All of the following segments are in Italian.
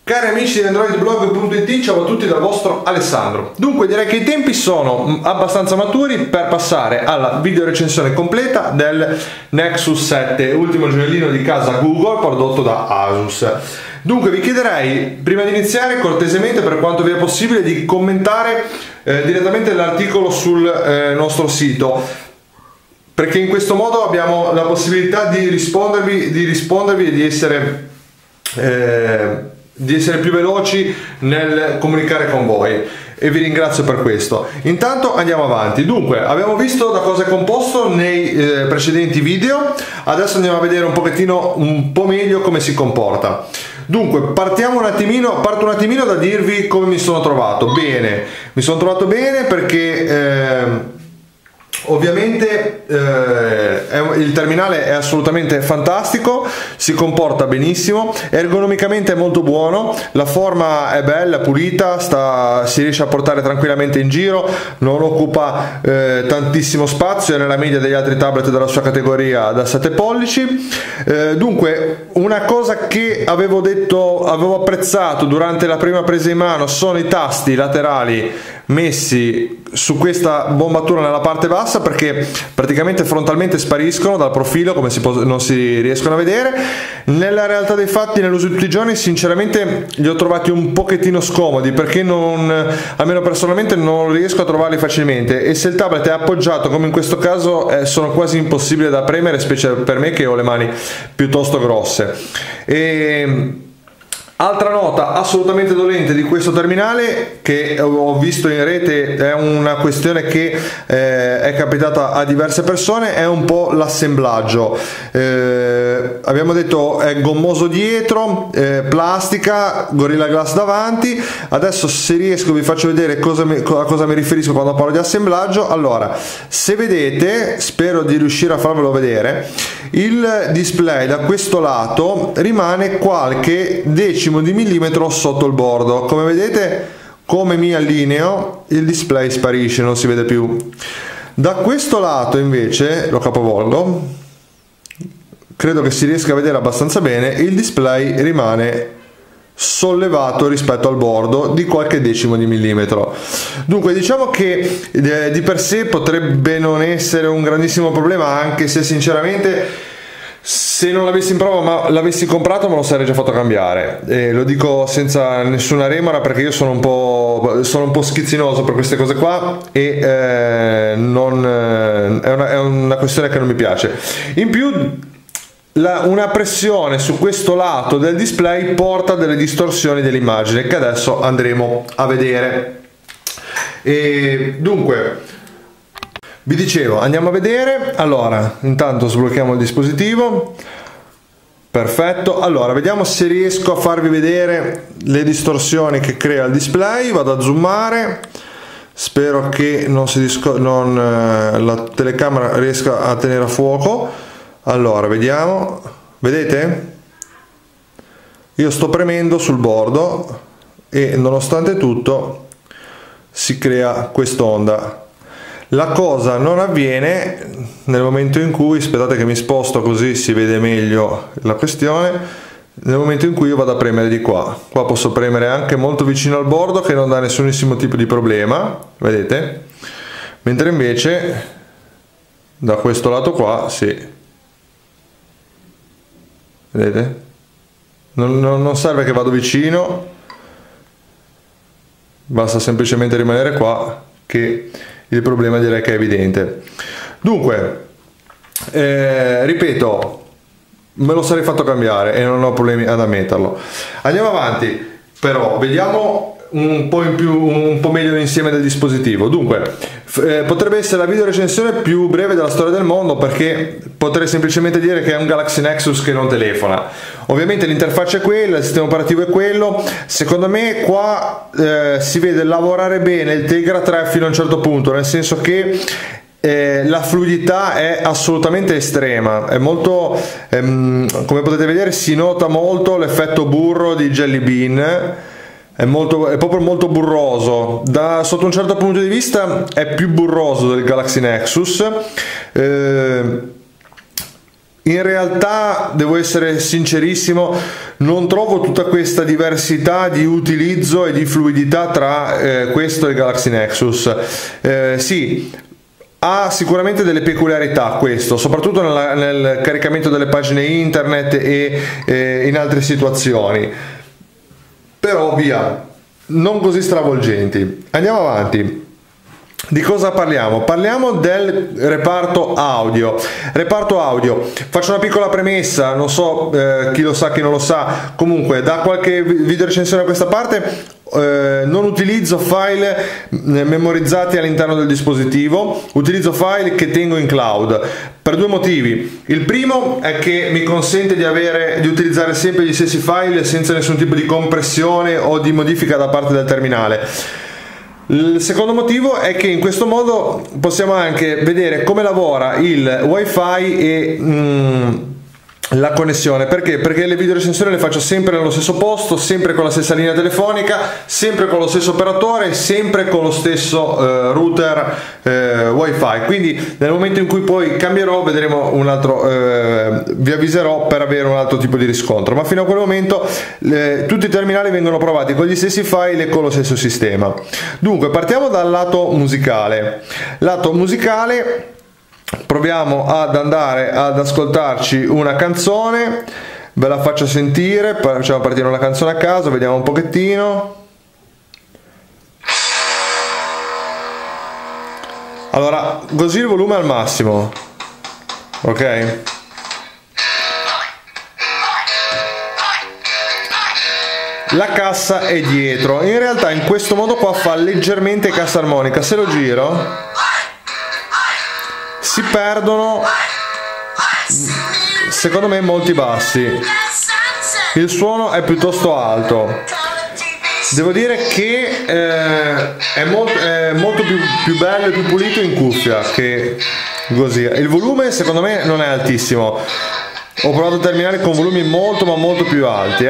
Cari amici di AndroidBlog.it, ciao a tutti dal vostro Alessandro. Dunque direi che i tempi sono abbastanza maturi per passare alla video recensione completa del Nexus 7, ultimo gioiellino di casa Google prodotto da Asus. Dunque vi chiederei, prima di iniziare, cortesemente, per quanto vi è possibile, di commentare direttamente l'articolo sul nostro sito, perché in questo modo abbiamo la possibilità di rispondervi e di essere più veloci nel comunicare con voi, e vi ringrazio per questo. Intanto andiamo avanti. Dunque, abbiamo visto da cosa è composto nei precedenti video, adesso andiamo a vedere un po' meglio come si comporta. Dunque, parto un attimino da dirvi come mi sono trovato. Bene, mi sono trovato bene perché ovviamente il terminale è assolutamente fantastico, si comporta benissimo, ergonomicamente è molto buono, la forma è bella, pulita, si riesce a portare tranquillamente in giro, non occupa tantissimo spazio, è nella media degli altri tablet della sua categoria da 7 pollici. Dunque, una cosa che avevo apprezzato durante la prima presa in mano sono i tasti laterali messi su questa bombatura nella parte bassa, perché praticamente frontalmente spariscono dal profilo, come non si riescono a vedere. Nella realtà dei fatti, nell'uso di tutti i giorni, sinceramente li ho trovati un pochettino scomodi, perché almeno personalmente non riesco a trovarli facilmente, e se il tablet è appoggiato come in questo caso sono quasi impossibili da premere, specie per me che ho le mani piuttosto grosse. Altra nota assolutamente dolente di questo terminale, che ho visto in rete, è una questione che è capitata a diverse persone, è un po' l'assemblaggio. Abbiamo detto è gommoso dietro, plastica, Gorilla Glass davanti. Adesso, se riesco, vi faccio vedere a cosa mi riferisco quando parlo di assemblaggio. Allora, se vedete, spero di riuscire a farvelo vedere, il display da questo lato rimane qualche decimo di millimetro sotto il bordo. Come vedete, come mi allineo, il display sparisce, non si vede più. Da questo lato invece, lo capovolgo, credo che si riesca a vedere abbastanza bene, il display rimane sollevato rispetto al bordo di qualche decimo di millimetro. Dunque diciamo che di per sé potrebbe non essere un grandissimo problema, anche se sinceramente, se non l'avessi in prova ma l'avessi comprato, me lo sarei già fatto cambiare, e lo dico senza nessuna remora, perché io sono un po' schizzinoso per queste cose qua, e è una questione che non mi piace. In più, una pressione su questo lato del display porta delle distorsioni dell'immagine, che adesso andremo a vedere. E dunque, vi dicevo, andiamo a vedere. Allora, intanto sblocchiamo il dispositivo. Perfetto. Allora, vediamo se riesco a farvi vedere le distorsioni che crea il display. Vado a zoomare, spero che la telecamera riesca a tenere a fuoco. Allora, vediamo. Vedete? Io sto premendo sul bordo e nonostante tutto si crea quest'onda. La cosa non avviene nel momento in cui, aspettate che mi sposto così si vede meglio la questione, nel momento in cui io vado a premere di qua. Qua posso premere anche molto vicino al bordo, che non dà nessunissimo tipo di problema, vedete? Mentre invece da questo lato qua, sì. Vedete? Non serve che vado vicino, basta semplicemente rimanere qua, che il problema direi che è evidente. Dunque, ripeto, me lo sarei fatto cambiare e non ho problemi ad ammetterlo. Andiamo avanti, però vediamo un po' meglio l'insieme del dispositivo. Dunque, potrebbe essere la video recensione più breve della storia del mondo, perché potrei semplicemente dire che è un Galaxy Nexus che non telefona. Ovviamente l'interfaccia è quella, il sistema operativo è quello. Secondo me qua si vede lavorare bene il Tegra 3 fino a un certo punto, nel senso che la fluidità è assolutamente estrema, è molto, come potete vedere, si nota molto l'effetto burro di Jelly Bean. È proprio molto burroso, sotto un certo punto di vista è più burroso del Galaxy Nexus. in realtà, devo essere sincerissimo, non trovo tutta questa diversità di utilizzo e di fluidità tra questo e il Galaxy Nexus. Sì, ha sicuramente delle peculiarità questo, soprattutto nel caricamento delle pagine internet e in altre situazioni, però via, non così stravolgenti. Andiamo avanti. Di cosa parliamo? Parliamo del reparto audio. Reparto audio, faccio una piccola premessa, non so chi lo sa, chi non lo sa, comunque da qualche video recensione a questa parte non utilizzo file memorizzati all'interno del dispositivo, utilizzo file che tengo in cloud per due motivi. Il primo è che mi consente di utilizzare sempre gli stessi file senza nessun tipo di compressione o di modifica da parte del terminale. Il secondo motivo è che in questo modo possiamo anche vedere come lavora il wifi e la connessione. Perché? Perché le video recensioni le faccio sempre nello stesso posto, sempre con la stessa linea telefonica, sempre con lo stesso operatore, sempre con lo stesso router wifi. Quindi nel momento in cui poi cambierò vedremo un altro, vi avviserò per avere un altro tipo di riscontro, ma fino a quel momento tutti i terminali vengono provati con gli stessi file e con lo stesso sistema. Dunque partiamo dal lato musicale. Lato musicale, proviamo ad andare ad ascoltarci una canzone, ve la faccio sentire, facciamo partire una canzone a caso, vediamo un pochettino. Allora, così il volume al massimo, ok? La cassa è dietro, in realtà in questo modo qua fa leggermente cassa armonica, se lo giro si perdono secondo me molti bassi, il suono è piuttosto alto, devo dire che è molto più bello e più pulito in cuffia che così. Il volume secondo me non è altissimo, ho provato terminali con volumi molto ma molto più alti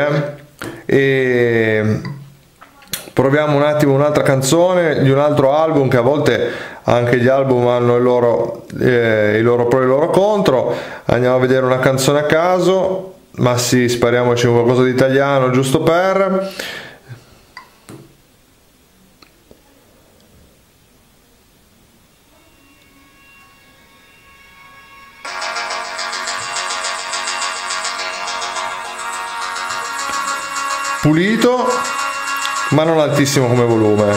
e proviamo un attimo un'altra canzone di un altro album, che a volte anche gli album hanno i loro pro e i loro contro. Andiamo a vedere una canzone a caso, ma sì, spariamoci qualcosa di italiano giusto per. Pulito ma non altissimo come volume.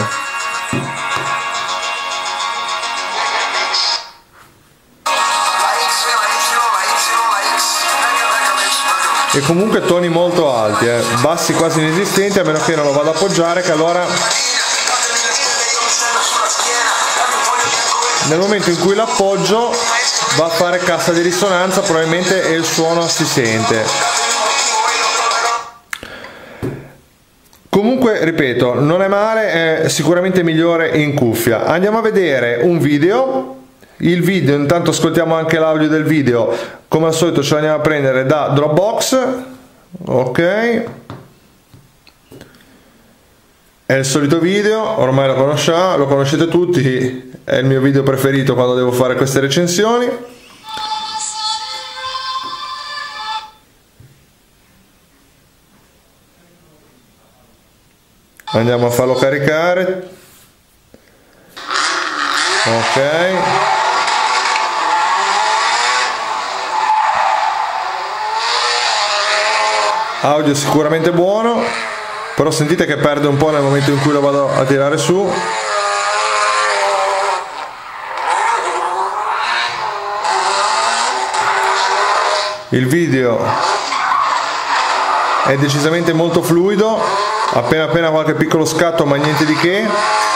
E comunque toni molto alti, bassi quasi inesistenti, a meno che non lo vado ad appoggiare, che allora nel momento in cui l'appoggio va a fare cassa di risonanza probabilmente e il suono si sente. Comunque, ripeto, non è male, è sicuramente migliore in cuffia. Andiamo a vedere un video. Il video, intanto ascoltiamo anche l'audio del video, come al solito ce l'andiamo a prendere da Dropbox, ok, è il solito video, ormai lo conoscete tutti, è il mio video preferito quando devo fare queste recensioni. Andiamo a farlo caricare, ok. Audio sicuramente buono, però sentite che perde un po' nel momento in cui lo vado a tirare su. Il video è decisamente molto fluido, appena qualche piccolo scatto ma niente di che.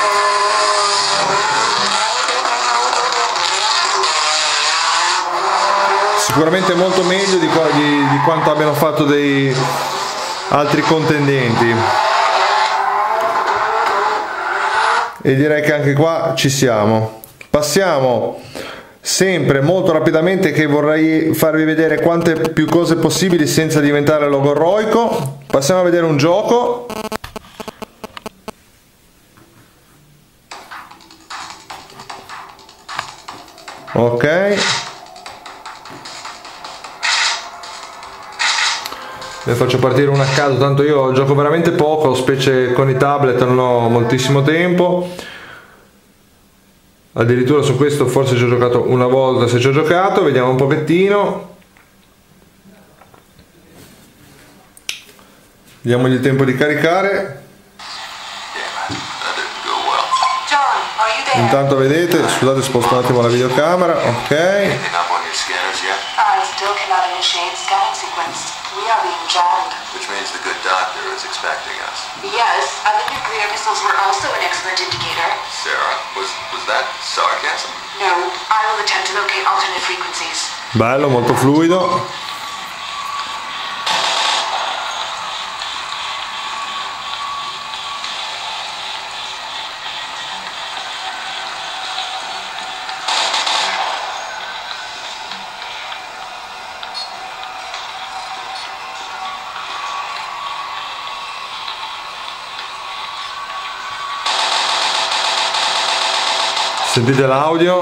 Sicuramente molto meglio di quanto abbiano fatto dei altri contendenti, e direi che anche qua ci siamo. Passiamo sempre molto rapidamente, che vorrei farvi vedere quante più cose possibili senza diventare logorroico. Passiamo a vedere un gioco. Ok, Ne faccio partire una a caso, tanto io gioco veramente poco, specie con i tablet non ho moltissimo tempo. Addirittura su questo forse ci ho giocato una volta, se ci ho giocato, vediamo un pochettino. Diamogli il tempo di caricare. Intanto vedete, scusate, sposto un attimo la videocamera, ok. Bello, molto fluido. Sentite l'audio?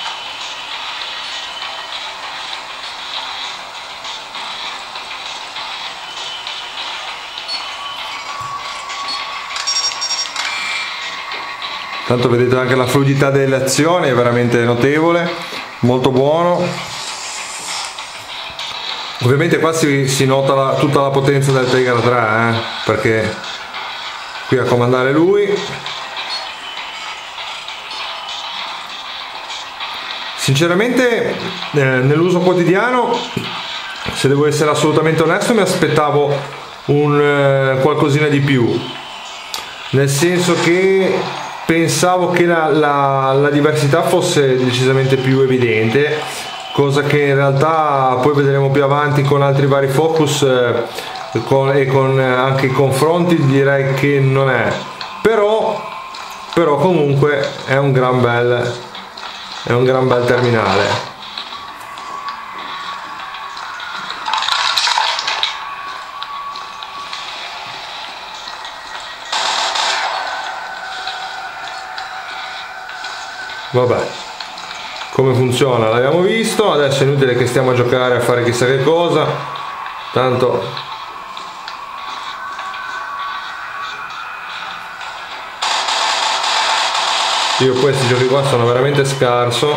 Tanto vedete anche la fluidità delle azioni, è veramente notevole, molto buono. Ovviamente qua si nota tutta la potenza del Tiger 3, perché qui a comandare lui. Sinceramente nell'uso quotidiano, se devo essere assolutamente onesto, mi aspettavo un qualcosina di più, nel senso che pensavo che la diversità fosse decisamente più evidente, cosa che in realtà poi vedremo più avanti con altri vari focus e con anche i confronti, direi che non è, però comunque è un gran bel terminale. Vabbè, come funziona l'abbiamo visto, adesso è inutile che stiamo a giocare a fare chissà che cosa, tanto io questi giochi qua sono veramente scarso,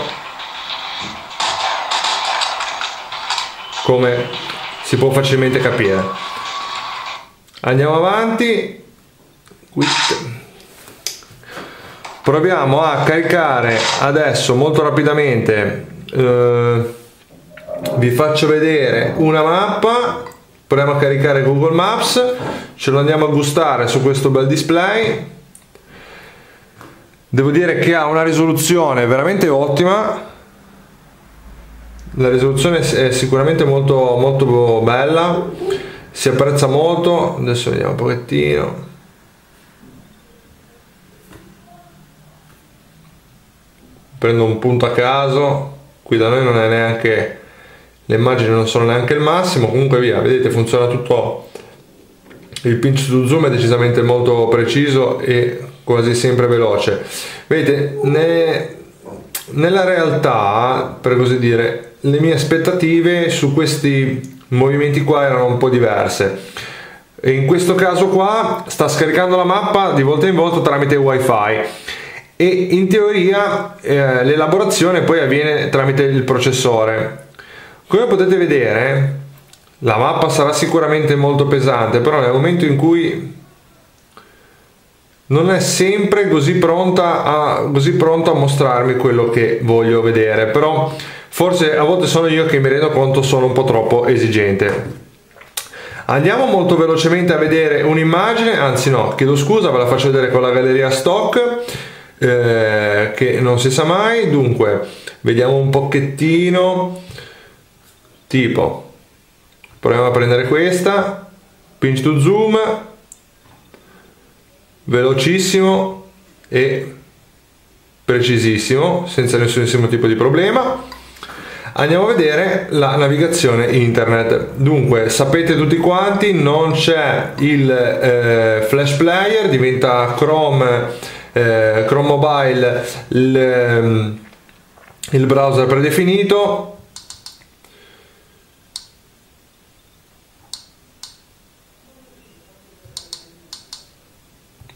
come si può facilmente capire. Andiamo avanti. Proviamo a caricare adesso molto rapidamente, vi faccio vedere una mappa, proviamo a caricare Google Maps, ce lo andiamo a gustare su questo bel display. Devo dire che ha una risoluzione veramente ottima, la risoluzione è sicuramente molto, molto bella, si apprezza molto. Adesso vediamo un pochettino. Prendo un punto a caso, qui da noi non è neanche, le immagini non sono neanche il massimo, comunque via, vedete funziona tutto, il pinch to zoom è decisamente molto preciso e quasi sempre veloce. Vedete, nella realtà, per così dire, le mie aspettative su questi movimenti qua erano un po' diverse, e in questo caso qua sta scaricando la mappa di volta in volta tramite wifi, e in teoria l'elaborazione poi avviene tramite il processore. Come potete vedere, la mappa sarà sicuramente molto pesante, però nel momento in cui non è sempre così pronto a mostrarmi quello che voglio vedere, però forse a volte sono io che mi rendo conto sono un po' troppo esigente. Andiamo molto velocemente a vedere un'immagine, anzi no, chiedo scusa, ve la faccio vedere con la galleria stock, che non si sa mai. Dunque vediamo un pochettino, tipo proviamo a prendere questa, pinch to zoom, velocissimo e precisissimo, senza nessun tipo di problema. Andiamo a vedere la navigazione internet. Dunque sapete tutti quanti, non c'è il flash player, diventa Chrome Mobile il browser predefinito.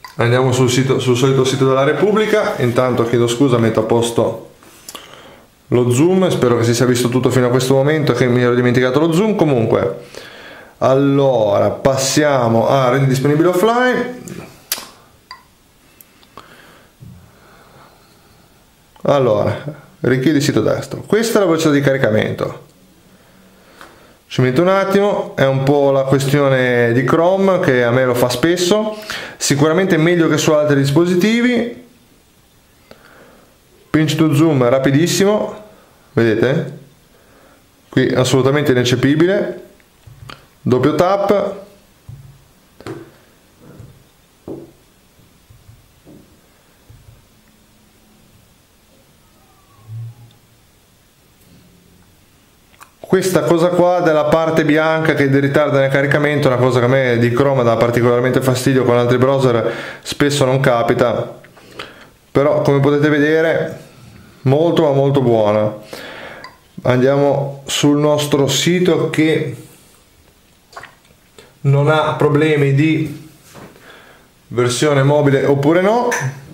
Andiamo sul solito sito della Repubblica. Intanto chiedo scusa, metto a posto lo zoom, spero che si sia visto tutto fino a questo momento, che mi ero dimenticato lo zoom. Comunque, allora passiamo a rendi disponibili offline. Allora, richiedi sito destro. Questa è la velocità di caricamento. Ci metto un attimo, è un po' la questione di Chrome che a me lo fa spesso, sicuramente meglio che su altri dispositivi. Pinch to zoom rapidissimo, vedete? Qui assolutamente ineccepibile. Doppio tap. Questa cosa qua della parte bianca che ritarda nel caricamento è una cosa che a me di Chrome dà particolarmente fastidio, con altri browser spesso non capita, però come potete vedere molto ma molto buona. Andiamo sul nostro sito che non ha problemi di versione mobile oppure no.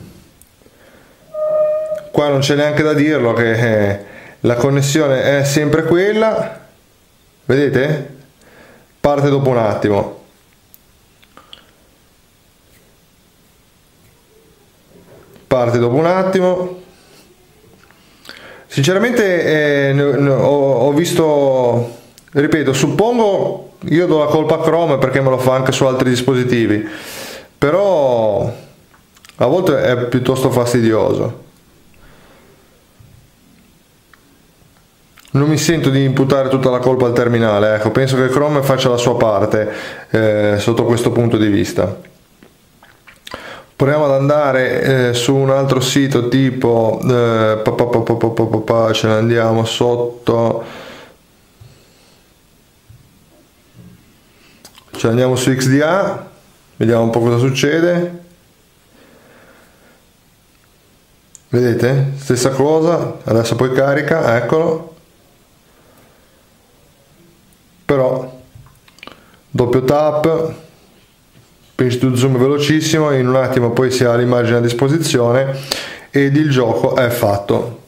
Qua non c'è neanche da dirlo che la connessione è sempre quella, vedete? Parte dopo un attimo. Parte dopo un attimo. Sinceramente ho visto, ripeto, suppongo, io do la colpa a Chrome perché me lo fa anche su altri dispositivi, però a volte è piuttosto fastidioso. Non mi sento di imputare tutta la colpa al terminale, ecco, penso che Chrome faccia la sua parte sotto questo punto di vista. Proviamo ad andare su un altro sito tipo, ce ne andiamo sotto, ce ne andiamo su XDA, vediamo un po' cosa succede. Vedete? Stessa cosa, adesso poi carica, eccolo. Però doppio tap, pinch to zoom velocissimo, in un attimo poi si ha l'immagine a disposizione ed il gioco è fatto.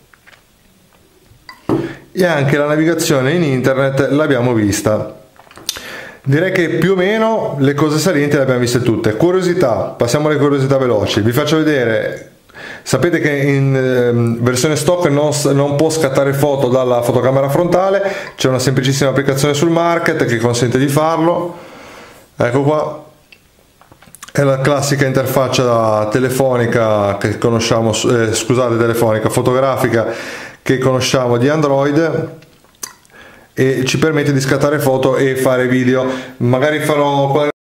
E anche la navigazione in internet l'abbiamo vista. Direi che più o meno le cose salienti le abbiamo viste tutte. Curiosità, passiamo alle curiosità veloci. Vi faccio vedere. Sapete che in versione stock non può scattare foto dalla fotocamera frontale, c'è una semplicissima applicazione sul market che consente di farlo. Ecco qua, è la classica interfaccia telefonica che conosciamo, telefonica, fotografica che conosciamo di Android, e ci permette di scattare foto e fare video. Magari farò